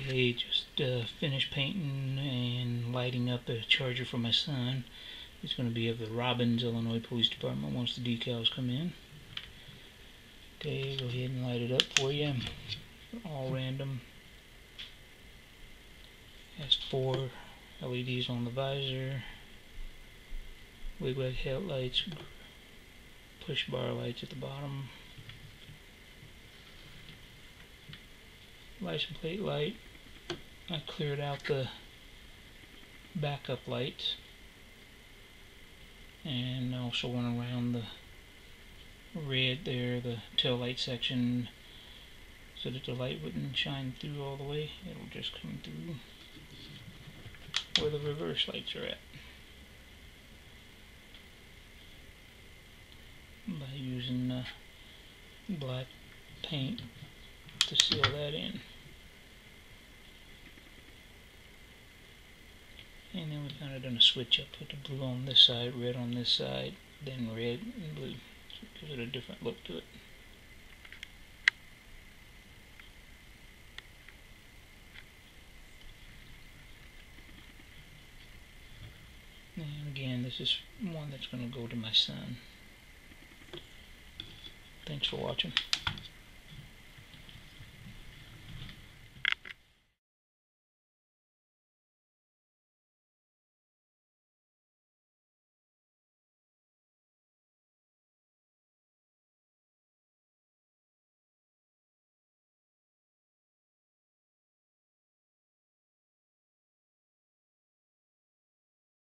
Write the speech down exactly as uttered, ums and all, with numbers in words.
Okay, just uh, finished painting and lighting up a charger for my son. It's going to be of the Robbins, Illinois Police Department once the decals come in. Okay, go ahead and light it up for you. All random. Has four L E Ds on the visor, wigwag headlights, push bar lights at the bottom, license plate light. I cleared out the backup lights and also went around the red there, the tail light section, so that the light wouldn't shine through all the way. It'll just come through where the reverse lights are at by using uh, black paint to seal that in. And then we've kind of done a switch up, put the blue on this side, red on this side, then red and blue. So it gives it a different look to it. And again, this is one that's going to go to my son. Thanks for watching.